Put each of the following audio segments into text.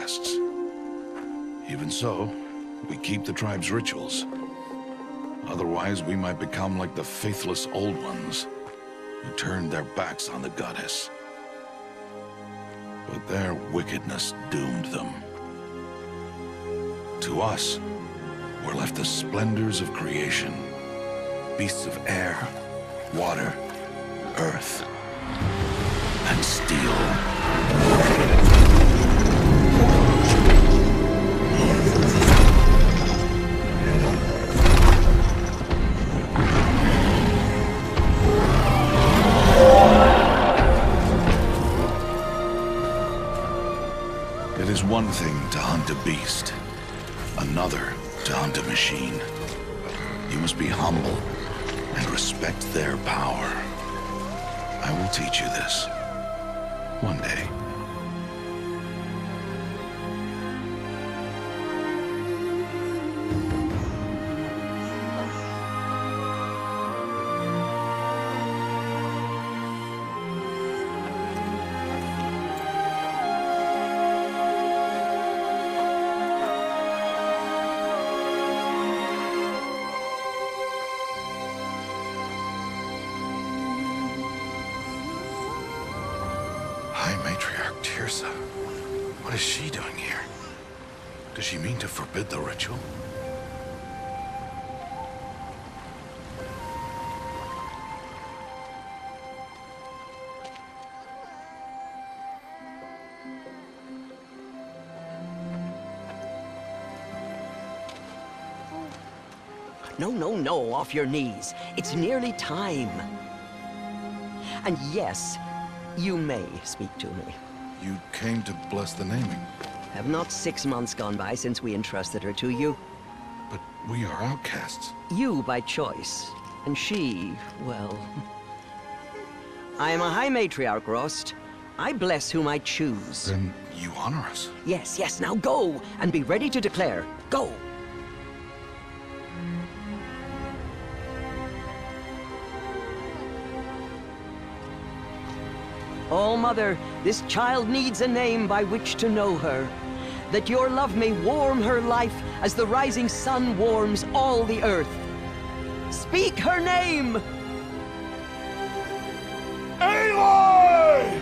outcasts. Even so, we keep the tribe's rituals. Otherwise, we might become like the faithless Old Ones, who turned their backs on the goddess. But their wickedness doomed them. To us, were left the splendors of creation. Beasts of air, water, earth, and steel. It is one thing to hunt a beast, another to hunt a machine. You must be humble and respect their power. I will teach you this one day. High Matriarch Teersa. What is she doing here? Does she mean to forbid the ritual? No, off your knees. It's nearly time. And yes, you may speak to me. You came to bless the naming. Have not 6 months gone by since we entrusted her to you? But we are outcasts. You by choice, and she, well... I am a High Matriarch, Rost. I bless whom I choose. Then you honor us. Yes, now go, and be ready to declare. Go! Oh, Mother, this child needs a name by which to know her. That your love may warm her life as the rising sun warms all the earth. Speak her name! Aloy!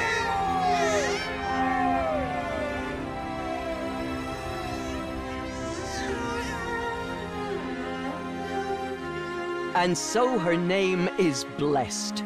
And so her name is blessed.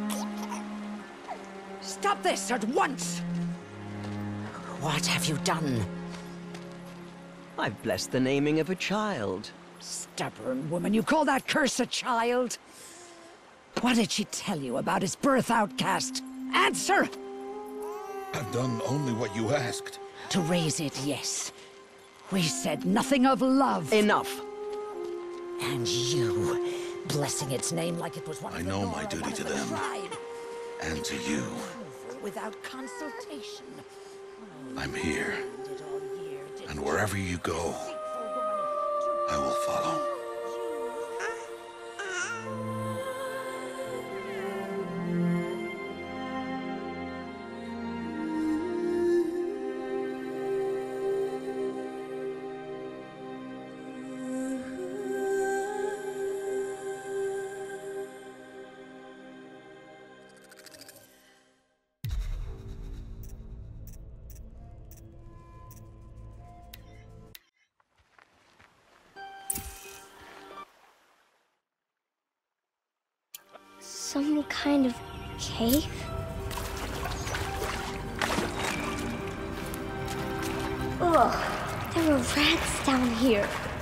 Stop this at once! What have you done? I've blessed the naming of a child. Stubborn woman, you call that curse a child? What did she tell you about his birth, outcast? Answer! I've done only what you asked. To raise it, yes. We said nothing of love. Enough. And you, blessing its name like it was one I of the know Nora, my duty one of to the them. tribe. And to you. Without consultation. I'm here. Did all year, did And wherever you go, I will follow. Some kind of cave? Ugh, there were rats down here.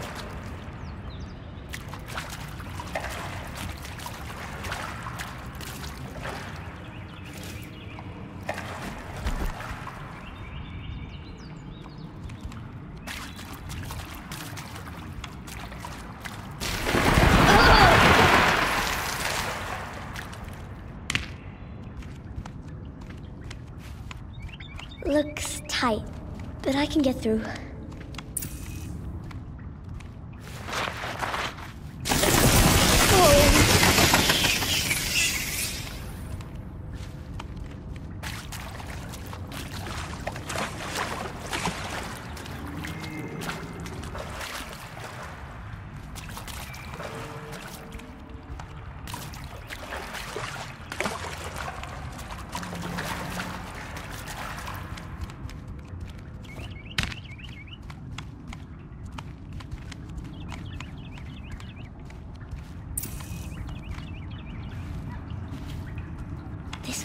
Looks tight, but I can get through.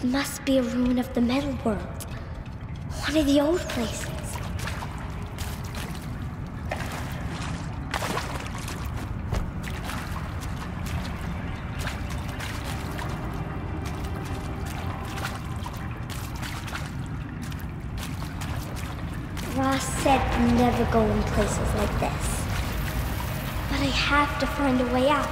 This must be a ruin of the Metal World. One of the old places. Ross said never go in places like this. But I have to find a way out.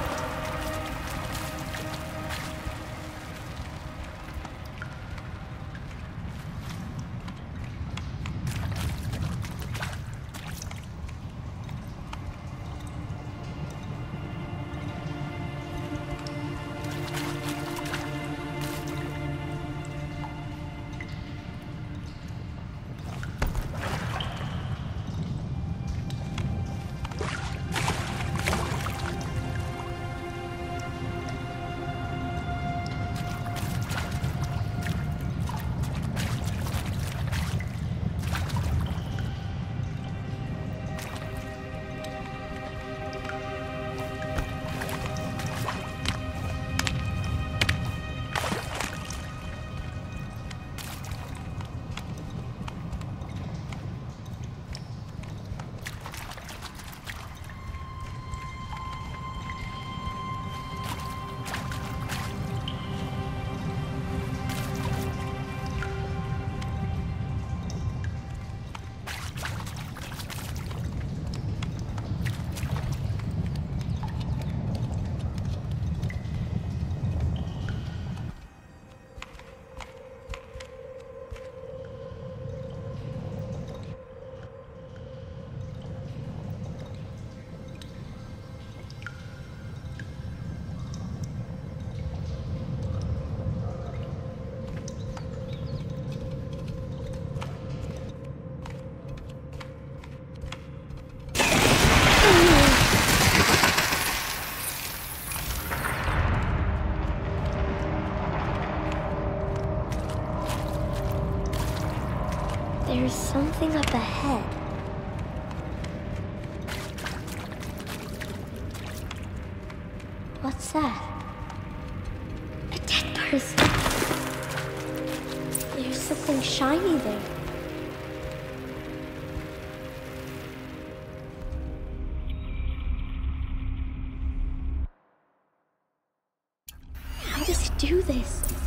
There's something up ahead. What's that? A dead person. There's something shiny there. How does it do this?